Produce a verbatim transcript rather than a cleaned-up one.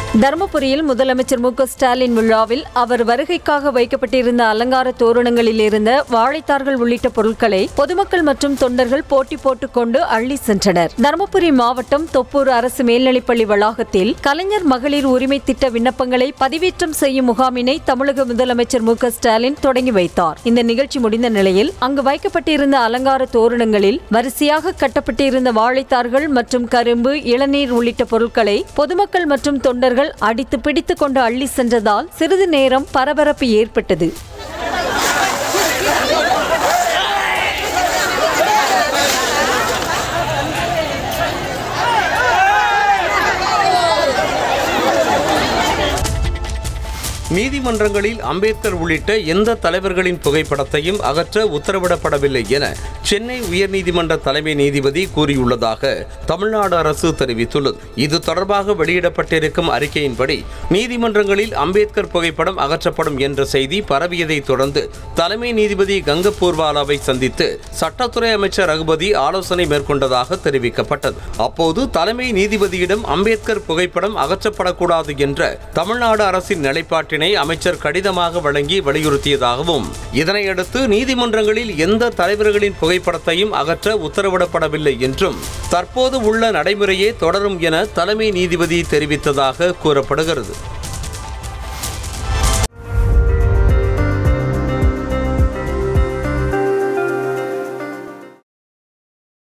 தருமபுரியில் முதலமைச்சர் மு க ஸ்டாலின் விழாவில் அவர் வருகைக்காக வைக்கப்பட்டிருந்த அலங்கார தோரணங்களில் இருந்த வாழைத்தார்கள் உள்ளிட்ட பொருட்களை பொதுமக்கள் மற்றும் தொண்டர்கள் போட்டி போட்டுக் கொண்டு அள்ளி சென்றனர். தருமபுரி மாவட்டம் தொப்பூர் அரசு மேல்நிலைப்பள்ளி வளாகத்தில் கலைஞர் மகளிர் உரிமை திட்ட விண்ணப்பங்களை பதிவேற்றம் செய்யும் முகாமினை தமிழக முதலமைச்சர் மு க ஸ்டாலின் தொடங்கி வைத்தார். இந்த நிகழ்ச்சி முடிந்த நிலையில் அங்கு வைக்கப்பட்டிருந்த அலங்கார தோரணங்களில் வரிசையாக கட்டப்பட்டிருந்த வாழைத்தார்கள் மற்றும் கரும்பு, இளநீர் உள்ளிட்ட பொருட்களை பொதுமக்கள் மற்றும் தொண்டர்கள் அடித்து பிடித்துக் கொண்டு அள்ளி சென்றதால் சிறிது நேரம் பரபரப்பு ஏற்பட்டது. நீதிமன்றங்களில் அம்பேத்கர் உள்ளிட்ட எந்த தலைவர்களின் புகைப்படத்தையும் அகற்ற உத்தரவிடப்படவில்லை என சென்னை உயர்நீதிமன்ற தலைமை நீதிபதி கூறியுள்ளதாக தமிழ்நாடு அரசு தெரிவித்துள்ளது. இது தொடர்பாக வெளியிடப்பட்டிருக்கும் அறிக்கையின்படி நீதிமன்றங்களில் அம்பேத்கர் புகைப்படம் அகற்றப்படும் என்ற செய்தி பரவியதை தொடர்ந்து தலைமை நீதிபதி கங்கப்பூர்வாலாவை சந்தித்து சட்டத்துறை அமைச்சர் ரகுபதி ஆலோசனை மேற்கொண்டதாக தெரிவிக்கப்பட்டது. அப்போது தலைமை நீதிபதியிடம் அம்பேத்கர் புகைப்படம் அகற்றப்படக்கூடாது என்ற தமிழ்நாடு அரசின் நிலைப்பாட்டினை அமைச்சர் கடிதமாக வழங்கி வலியுறுத்தியதாகவும், இதனையடுத்து நீதிமன்றங்களில் எந்த தலைவர்களின் புகைப்படத்தையும் அகற்ற உத்தரவிடப்படவில்லை என்றும் தற்போது உள்ள நடைமுறையே தொடரும் என தலைமை நீதிபதி தெரிவித்ததாக கூறப்படுகிறது.